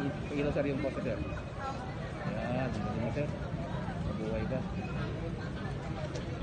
kilo sir yung poste sir. Yan, ano sir? Mabuhay ba?